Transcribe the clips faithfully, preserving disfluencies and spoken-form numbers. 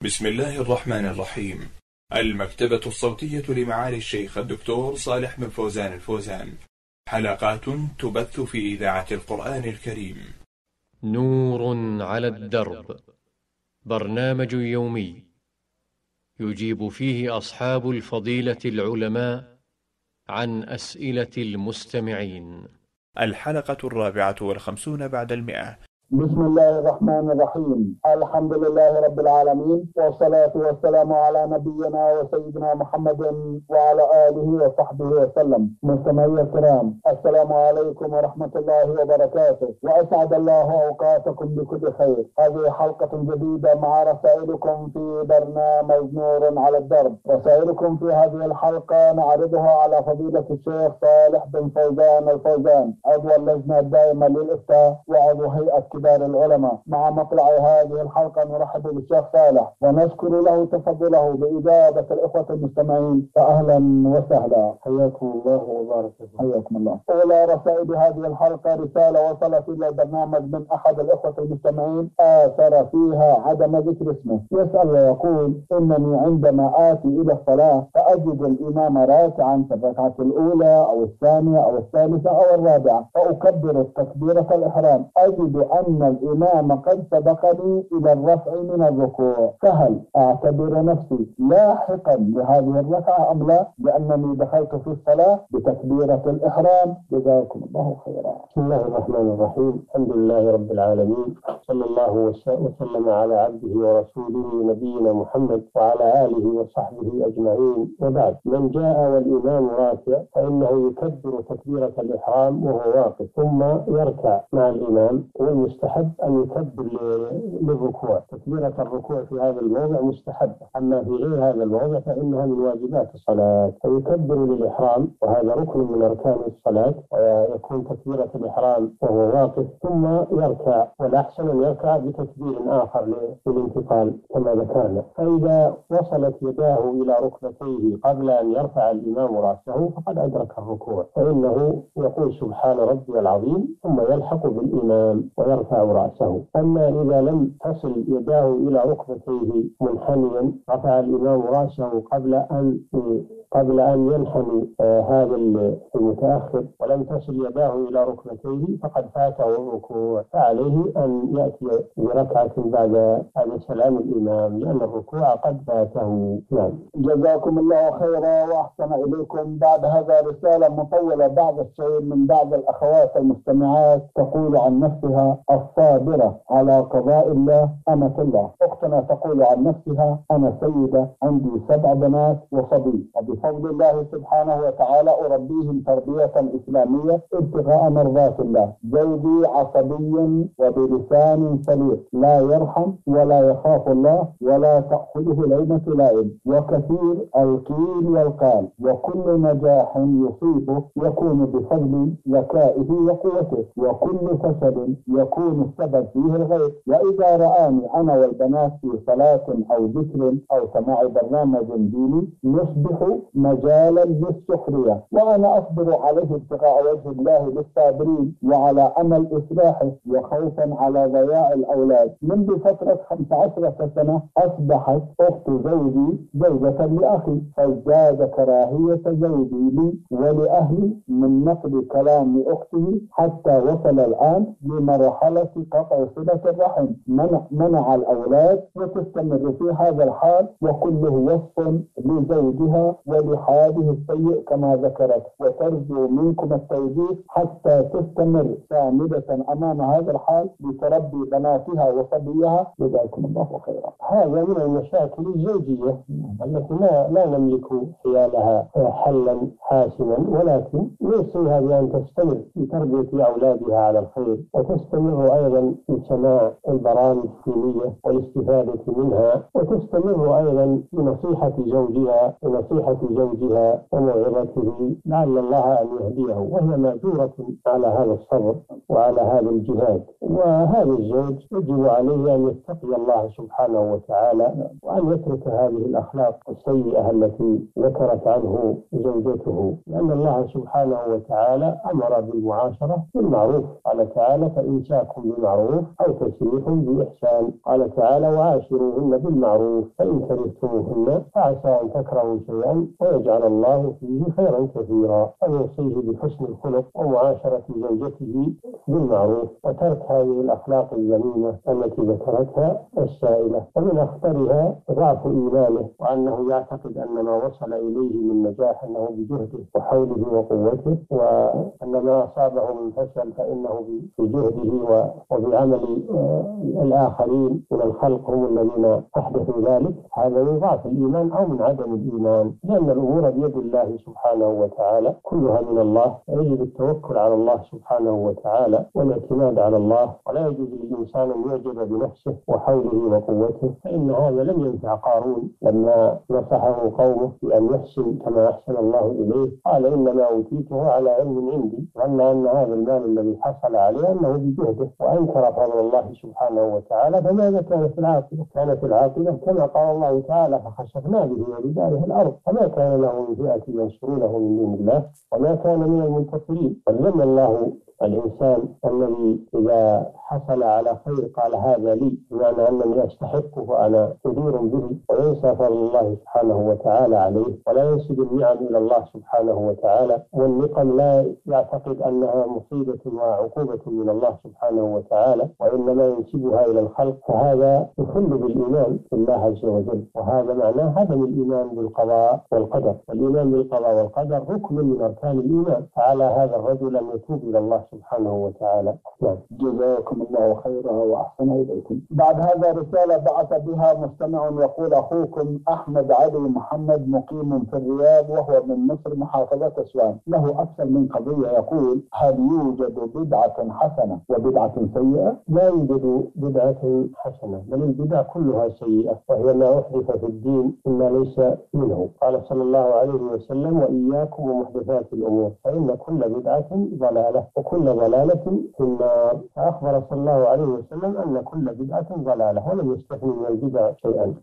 بسم الله الرحمن الرحيم. المكتبة الصوتية لمعالي الشيخ الدكتور صالح بن فوزان الفوزان، حلقات تبث في إذاعة القرآن الكريم. نور على الدرب، برنامج يومي يجيب فيه أصحاب الفضيلة العلماء عن أسئلة المستمعين. الحلقة الرابعة والخمسون بعد المئة. بسم الله الرحمن الرحيم. الحمد لله رب العالمين، والصلاة والسلام على نبينا وسيدنا محمد وعلى آله وصحبه وسلم. مستمعي الكرام، السلام عليكم ورحمة الله وبركاته، وأسعد الله أوقاتكم بكل خير. هذه حلقة جديدة مع رسائلكم في برنامج نور على الدرب. رسائلكم في هذه الحلقة نعرضها على فضيلة الشيخ صالح بن فوزان الفوزان، عضو اللجنة الدائمة للإفتاء وعضو هيئة كبار العلماء. مع مطلع هذه الحلقة نرحب بالشيخ صالح ونشكر له تفضله بإجابة الإخوة المستمعين، فأهلا وسهلا. حياكم الله وبارك فيكم. حياكم الله. أولى رسائل هذه الحلقة رسالة وصلت إلى البرنامج من أحد الإخوة المستمعين آثر فيها عدم ذكر اسمه. يسأل ويقول: إنني عندما آتي إلى الصلاة فأجد الإمام راكعا في الركعة الأولى أو الثانية أو الثالثة أو الرابعة، فأكبر التكبيرة الإحرام، أجد أن أن الإمام قد سبقني إلى الرفع من الركوع، فهل أعتبر نفسي لاحقا لهذه الركعة أم لا، لأنني دخلت في الصلاة بتكبيرة الإحرام؟ جزاكم الله خيرا. بسم الله الرحمن الرحيم. الحمد لله رب العالمين، صلى الله وسلم على عبده ورسوله نبينا محمد وعلى آله وصحبه أجمعين، وبعد. من جاء والإمام راكع فإنه يكبر تكبيرة الإحرام وهو واقف، ثم يركع مع الإمام، والمستحب أن يكبر للركوع. تكبيرة الركوع في هذا الموضع مستحبة، أما في غير هذا الموضع فإنها من واجبات الصلاة. فيكبر للإحرام، وهذا ركن من أركان الصلاة، ويكون تكبيرة الإحرام وهو واقف، ثم يركع، والأحسن أن يركع بتكبير آخر للانتقال كما ذكرنا. فإذا وصلت يداه إلى ركبتيه قبل أن يرفع الإمام رأسه فقد أدرك الركوع، فإنه يقول سبحان ربي العظيم ثم يلحق بالإمام ويرفع رأسه. أما إذا لم تصل يداه إلى ركبتيه منحنيا رفع الإمام رأسه قبل أن قبل أن ينحني آه هذا المتأخر، ولم تصل يداه إلى ركبتيه فقد فاته الركوع، فعليه أن يأتي بركعة بعد بعد سلام الإمام، لأن الركوع قد فاته. نعم. جزاكم الله خيرا وأحسن إليكم. بعد هذا رسالة مطولة بعض الشيء من بعض الأخوات المستمعات، تقول عن نفسها: الصابرة على قضاء الله أمة الله. أختنا تقول عن نفسها: أنا سيدة، عندي سبع بنات وصبي، وبفضل الله سبحانه وتعالى أربيهم تربية إسلامية ابتغاء مرضات الله. زوجي عصبي وبلسان سليق، لا يرحم ولا يخاف الله ولا تأخذه ليمة لائم، وكثير القيل والقال، وكل نجاح يصيبه يكون بفضل ذكائه وقوته، وكل فشل يكون السبب فيه الغير. وإذا رآني أنا والبنات في صلاة أو ذكر أو سماع برنامج ديني نصبح مجالا للسخرية، وأنا أصبر عليه ابتغاء وجه الله للصابرين وعلى أمل إصلاحه وخوفا على ضياع الأولاد. منذ فترة خمس عشرة سنة أصبحت أخت زوجي زوجة لأخي، فازداد كراهية زوجي لي ولأهلي من نقل كلام أخته، حتى وصل الآن لمرحلة قطع صلة الرحم، منع, منع الأولاد، وتستمر في هذا الحال، وكله وصف لزوجها ولحاله السيء كما ذكرت، وترجو منكم التوجيه حتى تستمر صامدة أمام هذا الحال لتربي بناتها وصبيها. جزاكم الله خيرا. هذا من المشاكل الزوجية التي لا, لا نملك حيالها حلا حاسما، ولكن يسرها بأن تستمر في تربية أولادها على الخير، وتستمر أيضا في سماع البرامج الدينية والاستفادة منها، وتستمر أيضا في نصيحة زوجها ونصيحة لزوجها وموعظته لعل الله أن يهديه، وهي مأجورة على هذا الصبر وعلى هذا الجهاد. وهذا الزوج يجب عليه أن يتقي الله سبحانه وتعالى وأن يترك هذه الأخلاق السيئة التي ذكرت عنه زوجته، لأن الله سبحانه وتعالى أمر بالمعاشرة بالمعروف. قال تعالى: فإمساك بمعروف أو تسريح بإحسان. قال تعالى: وعاشروهن بالمعروف فإن كرهتموهن فعسى أن تكرهوا شيئا ويجعل الله فيه خيرا كثيرا. فيوصيه بحسن الخلق ومعاشرة زوجته بالمعروف وترك هذه الأخلاق الذميمة التي ذكرتها السائلة. ومن أخطرها ضعف إيمانه، وأنه يعتقد أن ما وصل إليه من نجاح أنه بجهده وحوله وقوته، وأن ما أصابه من فشل فإنه بجهده وبعمل الآخرين من الخلق هم الذين أحدثوا ذلك. هذا من ضعف الإيمان أو من عدم الإيمان، لأن الأمور بيد الله سبحانه وتعالى كلها من الله، يجب التوكل على الله سبحانه وتعالى والاعتماد على الله، ولا يجوز للإنسان أن يعجب بنفسه وحوله وقوته، فإن هذا لم ينفع قارون لما نصحه قومه بأن يحسن كما أحسن الله إليه. قال: إنما أوتيته على علم عندي، ظن أن هذا المال الذي حصل عليه أنه بجهده، وأنكر فضل الله سبحانه وتعالى. فماذا كانت العاقبة؟ كانت العاقبة كما قال الله تعالى: فخسفنا به وبداره الأرض فما كان له من فئة ينصرونه من دون الله وما كان من المنتصرين. علم الله الإنسان الذي إذا حصل على خير قال: هذا لي، بمعنى أنني أستحقه وأنا جدير به، وينسى فضل الله سبحانه وتعالى عليه، ولا ينسب النعم إلى الله سبحانه وتعالى. والنقم لا يعتقد أنها مصيبة وعقوبة من الله سبحانه وتعالى، وإنما ينسبها إلى الخلق، فهذا يخل بالإيمان بالله عز وجل، وهذا معناه عدم الإيمان بالقضاء والقدر. الإيمان بالقضاء والقدر ركن من أركان الإيمان، فعلى هذا الرجل أن يتوب إلى الله سبحانه وتعالى. نعم. جزاكم الله خيرا وأحسن إليكم. بعد هذا رسالة بعث بها مستمع يقول: أخوكم أحمد علي محمد مقيم في الرياض وهو من مصر محافظة أسوان، له أكثر من قضية. يقول: هل يوجد بدعة حسنة وبدعة سيئة؟ لا يوجد بدعة حسنة، بل البدع كلها سيئة، وهي ما أحدث في الدين مما ليس منه. قال صلى الله عليه وسلم: وإياكم ومحدثات الأمور فإن كل بدعة ضلالة وكل ضلالة في النار. فأخبر صلى الله عليه وسلم أن كل بدعة ضلالة، ولم يستثني من البدع شيئا.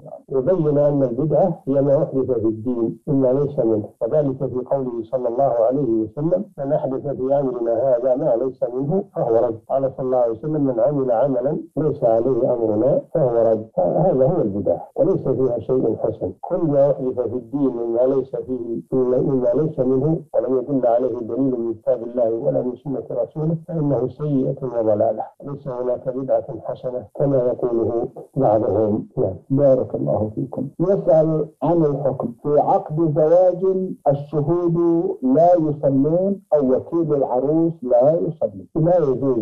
وبين أن البدعة هي ما أحدث في الدين مما ليس منه، وذلك في قوله صلى الله عليه وسلم: من أحدث في أمرنا هذا ما ليس منه فهو رد. قال صلى الله عليه وسلم: من عمل عملا ليس عليه أمرنا فهو رد. هذا هو البدع وليس فيها شيء حسن. كل ما أحدث في الدين مما ليس فيه مما ليس منه ولم يدل عليه دليل من كتاب الله ولا من سنة رسوله فإنه سيئة وضلالة، ليس هناك بدعة حسنة كما يقوله بعضهم. نعم. بارك الله فيكم. يسأل عن الحكم في عقد زواج الشهود لا يصلون أو وكيل العروس لا يصلي. لا يجوز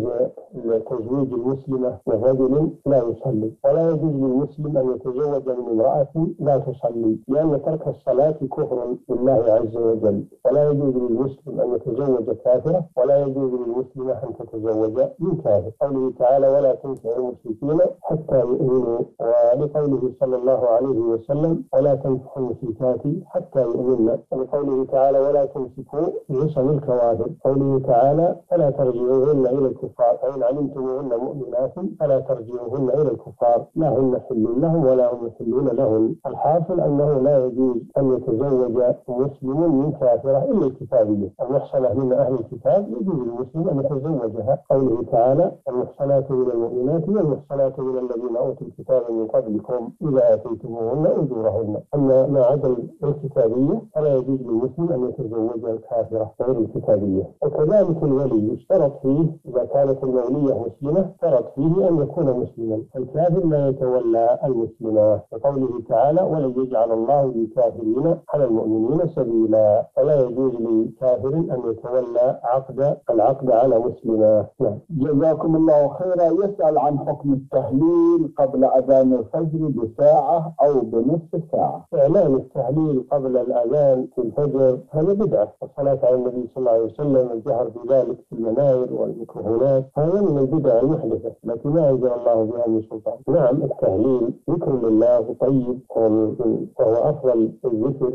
تزويج المسلمة لرجل لا يصلي، ولا يجوز للمسلم أن يتزوج من امرأة لا تصلي، لأن ترك الصلاة كفر بالله عز وجل. ولا يجوز للمسلم أن يتزوج كافرة، ولا يجوز للمسلمة أن تتزوج من كافر. قوله تعالى: ولا تنكحوا المشركين حتى يؤمنوا، ولقوله صلى الله عليه وسلم: ولا تنكحوا المشركات حتى يؤمنن، ولقوله تعالى: ولا تمسكوا بعصم الكوافر. قوله تعالى: فلا ترجعوهن إلى الكفار فإن علمتموهن مؤمنات فلا ترجعوهن إلى الكفار لا هن حل لهم ولا هم يحلون لهم. الحاصل أنه لا يجوز أن يتزوج مسلم من كافرة إلا الكتابية. المحصنة من أهل الكتاب يجوز المسلم أن يتزوجها. قوله تعالى: المحصنات من المؤمنات والمحصنات من الذين أوتوا الكتاب من قبلكم إذا آتيتموهن أجورهن. أما ما عدا الكتابية فلا يجوز للمسلم أن يتزوج الكافرة غير الكتابية. وكذلك الولي يشترط فيه إذا كانت المولية مسلمة اشترط فيه أن يكون مسلما، الكافر لا يتولى المسلمة، وقوله تعالى: ولن يجعل الله للكافرين على المؤمنين سبيلا. فلا يجوز لكافر أن يتولى عقد العقد على مسلمة. نعم. جزاكم الله خيرا. يسأل عن حكم التهليل قبل أذان الفجر بساعة أو بنصف ساعة. إعلان التهليل قبل الأذان في الفجر هذا بدعة، والصلاة على النبي صلى الله عليه وسلم الجهر بذلك في المناير والمكروهات هذا من البدع المحدثة التي ما أنزل الله بها من سلطان. نعم التهليل ذكر لله طيب وهو أفضل الذكر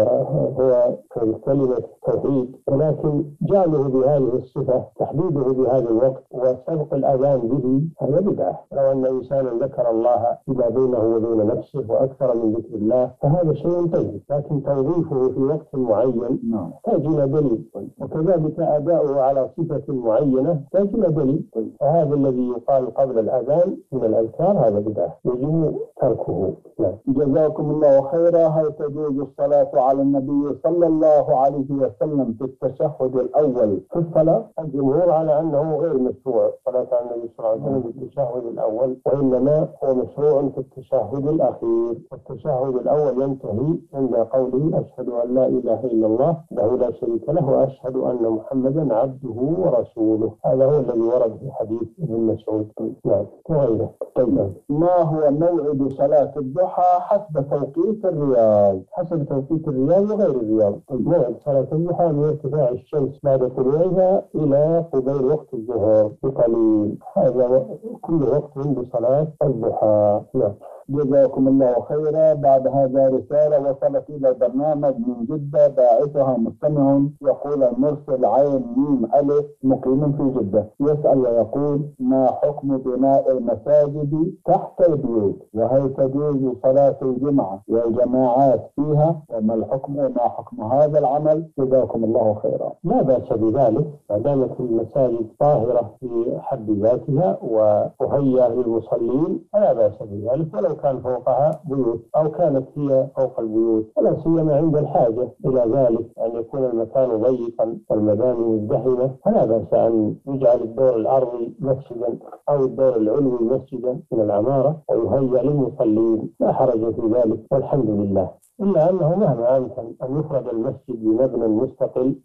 وهو كلمة توحيد، ولكن جعله بهذه الصفة تحديده بهذا الوقت وسبق الأذان به هذا بدعة. لو أن إنسانا ذكر الله فيما بينه وبين نفسه وأكثر من ذكر الله فهذا شيء طيب، لكن توظيفه في وقت معين يحتاج إلى دليل، وكذلك أداؤه على صفة معينة يحتاج إلى دليل. فهذا الذي يقال قبل الأذان من الأذكار هذا بدعة يجب تركه. نعم. جزاكم الله خيرا. هل تجوز الصلاة على النبي صلى الله عليه وسلم في التشهد الأول في الصلاة؟ الجمهور على أنه غير مشروع الصلاة على النبي صلى الله عليه وسلم في التشهد الأول، وإنما هو مشروع في التشهد الأخير. التشهد الأول ينتهي عند قوله أشهد أن لا إله إلا الله وحده لا شريك له وأشهد أن محمدا عبده ورسوله. هذا هو الذي ورد في حديث ابن مسعود. نعم. وغيره. طيب. ما هو موعد صلاة الضحى حسب توقيت الرياض؟ حسب توقيت الرياض وغير الرياض. موعد صلاة الضحى من ارتفاع الشمس بعد طلوعها إلى قبيل وقت الظهر بقليل، هذا كل وقت بصلاة الضحى. نعم. جزاكم الله خيرا. بعد هذا رسالة وصلت إلى البرنامج من جدة باعثها مستمع يقول المرسل عين ميم ألف مقيم في جدة، يسأل ويقول ما حكم بناء المساجد تحت البيوت، وهل تجوز صلاة الجمعة والجماعات فيها، وما الحكم وما حكم هذا العمل؟ جزاكم الله خيرا. لا بأس بذلك ما دامت المساجد طاهرة في حد ذاتها ومهيئة للمصلين فلا بأس بذلك، ولو كان فوقها بيوت أو كانت هي فوق البيوت، ولا سيما عند الحاجة إلى ذلك أن يكون المكان ضيقا والمباني مزدحمة، فلا بأس أن يجعل الدور الأرضي مسجدا أو الدور العلوي مسجدا من العمارة ويهيأ للمصلين، لا حرج في ذلك والحمد لله. إلا أنه مهما أمكن أن يفرد المسجد بمبنى مستقل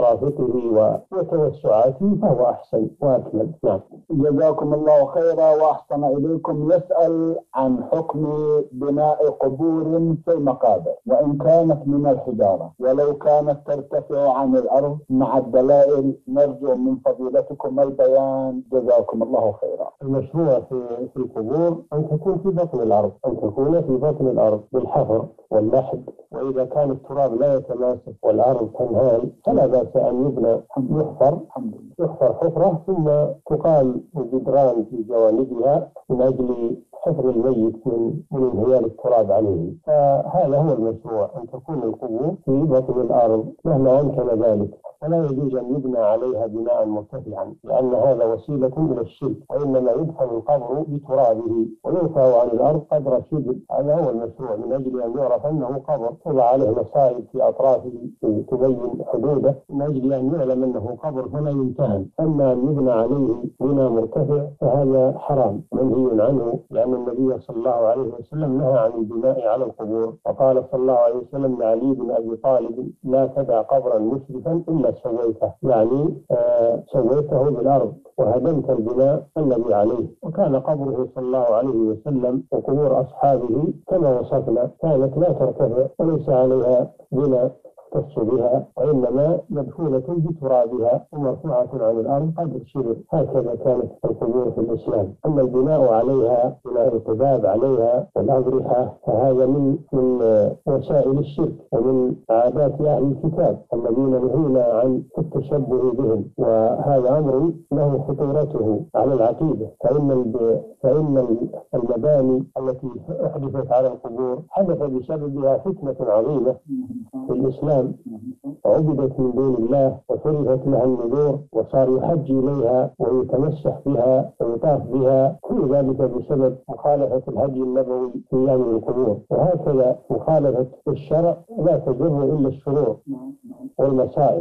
بمرافقه وتوسعاته فهو أحسن وأكمل. نعم. جزاكم الله خيرا وأحسن إليكم. يسأل عن حكم بناء قبور في المقابر وإن كانت من الحجارة ولو كانت ترتفع عن الأرض مع الدلائل، نرجو من فضيلتكم البيان جزاكم الله خيرا. المشروع في في القبور أن تكون في بطن الأرض، أن تكون في بطن الأرض بالحفر واللحد، وإذا كان التراب لا يتماسك والأرض تنهال فلا بأس أن يبنى يحفر يحفر حفرة ثم تقال جدران في جوانبها من أجل حفر الميت من من انهيال التراب عليه. فهذا هو المشروع، أن تكون القبور في بطن الأرض مهما أمكن ذلك، فلا يجوز أن يبنى عليها بناء مرتفعا لأن هذا وسيلة إلى الشرك، وإنما يدفن القبر بترابه ويرفع عن الأرض قدر شبر. هذا هو المشروع من أجل أن يعرف أنه قبر، توضع عليه مصائب في أطرافه تبين حدوده من أجل أن يعلم أنه قبر فلا يمتهن. أما أن يبنى عليه بناء مرتفع فهذا حرام منهي عنه، لأن النبي صلى الله عليه وسلم نهى عن البناء على القبور، وقال صلى الله عليه وسلم لعلي بن أبي طالب لا تدع قبرا مشرفا إلا سويته، يعني آه سويته بالأرض وهدمت البناء الذي عليه. وكان قبره صلى الله عليه وسلم وقبور أصحابه كما وصفنا كانت لا ترتفع وليس عليها بناء تختص بها، وإنما مدفونة بترابها ومرفوعة عن الأرض قدر شبر. هكذا كانت القبور في الإسلام. أما البناء عليها بناء القباب عليها والأضرحة فهذا من من وسائل الشرك ومن عادات أهل الكتاب الذين نهينا عن التشبه بهم، وهذا أمر له خطورته على العقيدة، فإن فإن المباني التي أحدثت على القبور حدث بسببها فتنة عظيمة في الإسلام وعبدت من دون الله وصرفت لها النذور وصار يحج إليها ويتمسح بها ويطاف بها، كل ذلك بسبب مخالفة الهدي النبوي في هذه القبور. وهكذا مخالفة الشرع لا تجر إلا الشرور والمصائب.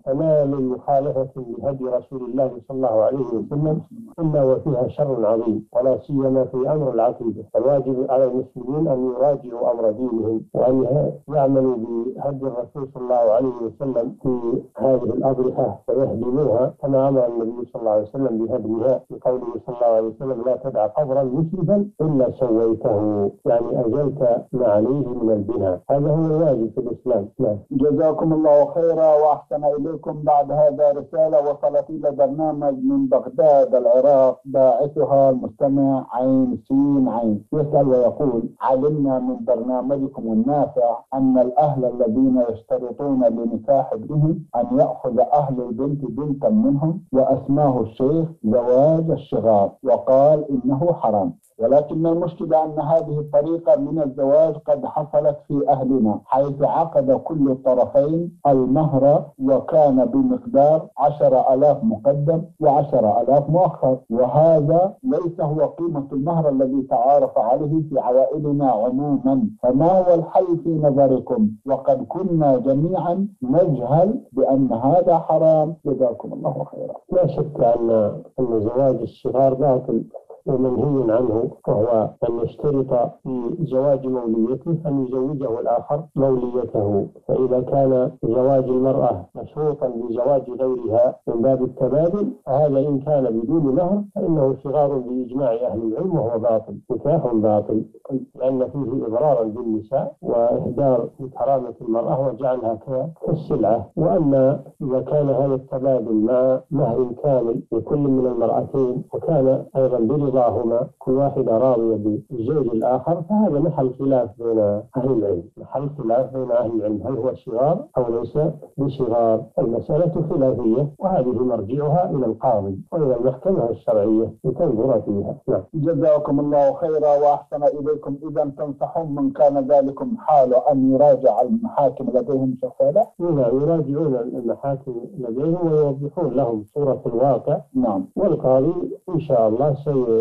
فما من مخالفة لهدي رسول الله صلى الله عليه وسلم إلا وفيها شر عظيم، ولا سيما في أمر العقيدة. فالواجب على المسلمين أن يراجعوا أمر دينهم وأن يعملوا بهدي الرسول صلى الله عليه وسلم في هذه الأضرحة ويهدموها كما أمر النبي صلى الله عليه وسلم بهدمها، بقوله صلى الله عليه وسلم: لا تدع قبرا مشرفا إلا سويته، يعني أزلت ما عليه من البناء. هذا هو الواجب في الإسلام. نعم. جزاكم الله خيرا وأحسن إليكم. بعد هذا رسالة وصلت إلى برنامج من بغداد العراق، باعثها المستمع عين سين عين، يسأل ويقول: علمنا من برنامجكم النافع أن الأهل الذين يشترطون لنكاح ابنهم أن يأخذ أهل البنت بنتا منهم وأسماه الشيخ زواج الشغار، وقال إنه حرام، ولكن المشكلة أن هذه الطريقة من الزواج قد حصلت في أهلنا، حيث عقد كل الطرفين المهر وكان بمقدار عشر آلاف مقدم وعشر آلاف مؤخر، وهذا ليس هو قيمة المهر الذي تعارف عليه في عوائلنا عموما. فما هو الحل في نظركم؟ وقد كنا جميعا نجهل بأن هذا حرام. جزاكم الله خيرا. لا شك أن أن زواج الصغار باطل ومنهي عنه، وهو أن يشترط في زواج موليته أن يزوجه الآخر موليته. فإذا كان زواج المرأة مشروطا بزواج غيرها من باب التبادل، فهذا إن كان بدون مهر فإنه صغار بإجماع أهل العلم وهو باطل، نكاح باطل، لأن فيه إضرارا بالنساء وإهدار كرامة المرأة وجعلها كالسلعة. وأما إذا كان هذا التبادل مع مهر كامل لكل من المرأتين وكان أيضا برضاهما كل واحدة راضية بالزوج الآخر، فهذا محل خلاف بين أهل العلم، محل خلاف بين أهل العلم، هل هو صغار أو ليس بصغار. المسألة خلافية، وهذه مرجعها إلى القاضي وإلى المحكمة الشرعية لتنظر فيها. نعم. جزاكم الله خيرا وأحسن إليكم. إذا تنصحون من كان ذلكم حاله أن يراجع المحاكم لديهم شفاعة؟ نعم، يراجعون المحاكم لديهم ويوضحون لهم صورة الواقع. نعم. والقاضي إن شاء الله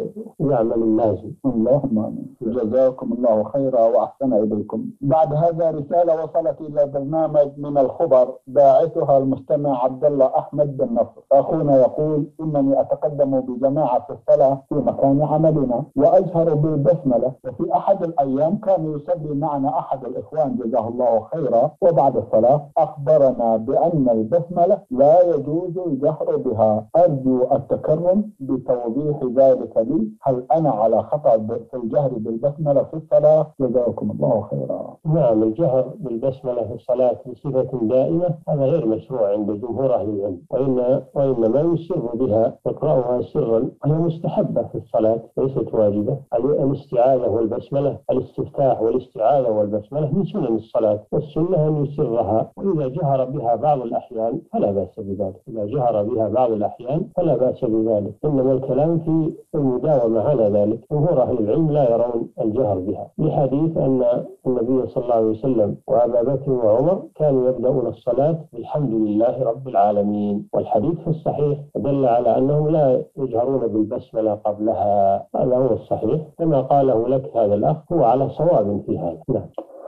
سيعمل اللازم. اللهم آمين. جزاكم الله خيرا وأحسن إليكم. بعد هذا رسالة وصلت إلى برنامج من الخبر، باعثها المستمع عبد الله أحمد بن نصر. أخونا يقول: إنني أتقدم بجماعة في الصلاة في مكان عملنا وأجهر بالبسملة، وفي أحد الأيام كان يصلي معنا أحد الإخوان جزاه الله خيرا، وبعد الصلاة أخبرنا بأن البسملة لا يجوز الجهر بها. أرجو التكرم بتوضيح ذلك لي، هل أنا على خطأ في الجهر بالبسملة في الصلاة؟ جزاكم الله خيرا. نعم، الجهر بالبسملة في الصلاة بصفة دائمة هذا غير مشروع عند جمهور أهل العلم، وإن وإنما يسر بها، يقرأها سرا، هي مستحبة في الصلاة ليست واجبة. الاستعاذة والبسملة، الاستفتاح والاستعاذة والبسملة من سنن الصلاة، والسنة أن يسرها، وإذا جهر بها بعض الأحيان فلا بأس بذلك. إذا جهر بها بعض الأحيان فلا بأس بذلك، إنما الكلام في المداومة على ذلك. جمهور أهل العلم لا يرون الجهر بها، لحديث أن النبي صلى الله عليه وسلم وأبا بكر وعمر كانوا يبدأون الصلاة بالحمد لله رب العالمين، والحديث في الصحيح دل على أنهم لا يجهرون بالبسملة قبلها. هذا هو الصحيح، كما قاله لك هذا الأخ هو على صواب في هذا. نعم.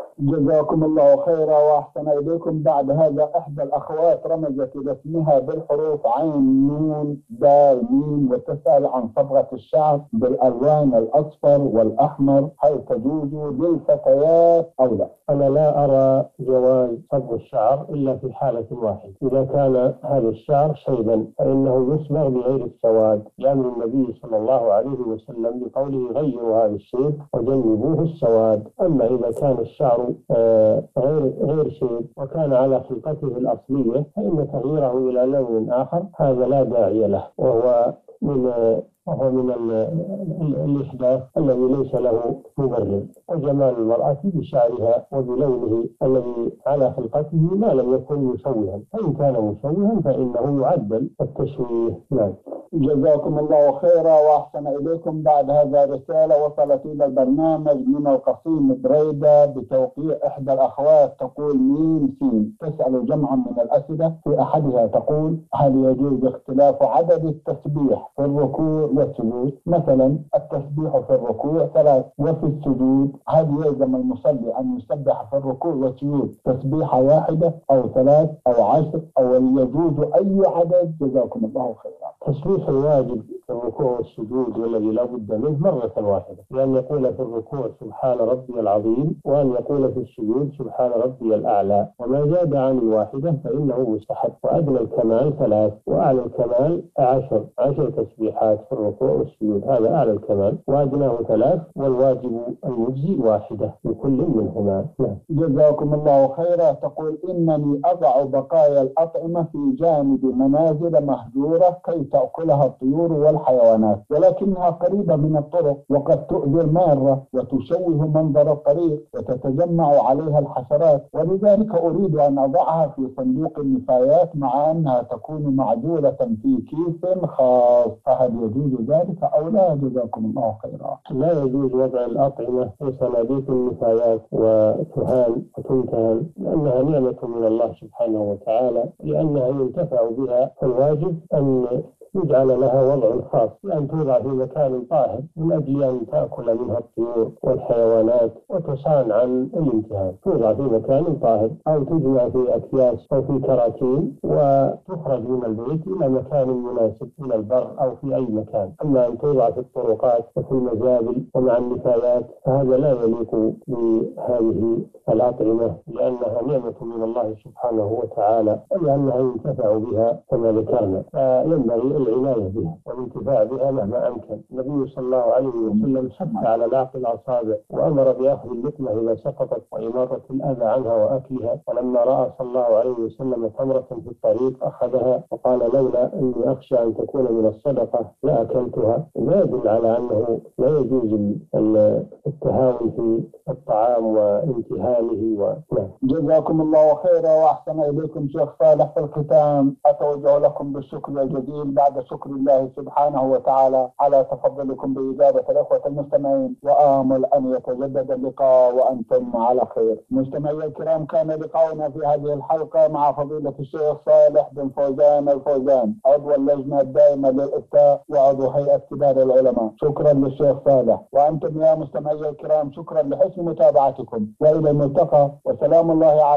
جزاكم الله خيرا وأحسن إليكم. بعد هذا إحدى الأخوات رمزت إلى اسمها بالحروف عين نون دال ميم، وتسأل عن صبغة الشعر بالألوان الأصفر والأحمر، هل تجوز للفتيات أو لا؟ أنا لا أرى جواز صبغ الشعر إلا في حالة واحدة، إذا كان هذا الشعر شيبا فإنه يصبغ بغير السواد، لأمر النبي صلى الله عليه وسلم بقوله: غيروا هذا الشيب وجنبوه السواد. أما إذا كان الشعر آه غير غير شيب وكان على خلقته الأصلية فإن تغييره إلى لون آخر هذا لا داعي له، وهو من وهو من الإحداث الذي ليس له مبرر. وجمال المرأة بشعرها وبلونه الذي على خلقته ما لم يكن مشوها، فإن كان مشوها فإنه يعدل التشويه. نعم. جزاكم الله خيرا وأحسن إليكم. بعد هذا رسالة وصلت إلى البرنامج من القصيم بريدة بتوقيع إحدى الأخوات، تقول ميم سين، تسأل جمعا من الأسئلة. في أحدها تقول: هل يجوز اختلاف عدد التسبيح في الركوع والسجود. مثلا التسبيح في الركوع ثلاث، وفي السجود هل يلزم المصلي أن يسبح في الركوع والسجود تسبيحة واحدة أو ثلاث أو عشر أو يجوز أي عدد؟ جزاكم الله خيرا. تسبيح الواجب في الركوع والسجود والذي لا بد منه مرة واحدة، لأن يقول في الركوع سبحان ربي العظيم، وأن يقول في السجود سبحان ربي الأعلى، وما زاد عن الواحدة فإنه مستحب. وأدنى الكمال ثلاث، وأعلى الكمال عشر عشر تسبيحات في الركوع والسجود، هذا أعلى الكمال، وأدناه ثلاث، والواجب المجزي واحدة لكل منهما. جزاكم الله خيرا. تقول إنني أضع بقايا الأطعمة في جانب منازل مهجورة كي تأكلها الطيور والحيوانات، ولكنها قريبة من الطرق وقد تؤذي المارة وتشوه منظر الطريق وتتجمع عليها الحشرات، ولذلك أريد أن أضعها في صندوق النفايات مع أنها تكون معزولة في كيس خاص، فهل يجوز ذلك أو لا؟ جزاكم الله خيرا. لا يجوز وضع الأطعمة في صناديق النفايات وتهان وتنتهن، لأنها نعمة من الله سبحانه وتعالى، لأنها ينتفع بها، فالواجب أن يجعل لها وضع خاص، لأن توضع في مكان طاهر من أجل أن تأكل منها الطيور والحيوانات وتصان عن الامتهان. توضع في مكان طاهر أو تجمع في أكياس أو في كراتين وتخرج من البيت إلى مكان مناسب إلى البر أو في أي مكان. أما أن توضع في الطرقات وفي المزابل ومع النفايات فهذا لا يليق بهذه الأطعمة، لأنها نعمة من الله سبحانه وتعالى، ولأنها ينتفع بها كما ذكرنا، فينبغي العناية بها والانتفاع بها مهما أمكن. النبي صلى الله عليه وسلم حث على لعق الأصابع وأمر بأخذ اللقمة إذا سقطت وإماطة الأذى عنها وأكلها، ولما رأى صلى الله عليه وسلم تمرة في الطريق أخذها وقال لولا أني أخشى أن تكون من الصدقة لأكلتها. ما يدل على أنه لا يجوز التهاون في الطعام وانتهانه و... جزاكم الله خيرا وأحسن إليكم شيخ صالح. في الختام أتوجه لكم بالشكر الجزيل بعد شكر الله سبحانه وتعالى على تفضلكم بإجابة الأخوة المستمعين، وآمل أن يتجدد اللقاء وأنتم على خير. مستمعي الكرام، كان لقاؤنا في هذه الحلقة مع فضيلة الشيخ صالح بن فوزان الفوزان، عضو اللجنة الدائمة للإفتاء وعضو هيئة كبار العلماء. شكرا للشيخ صالح، وأنتم يا مستمعي الكرام شكرا لحسن متابعتكم، وإلى الملتقى، وسلام الله عليكم.